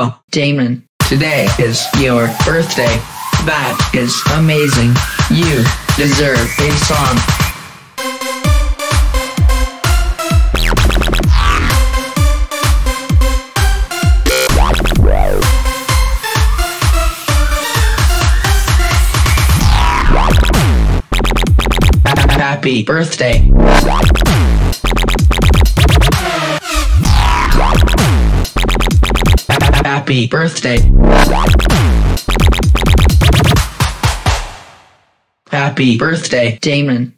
Wow, Damon, today is your birthday. That is amazing. You deserve a song. Happy birthday. Happy birthday. Happy birthday, Damon.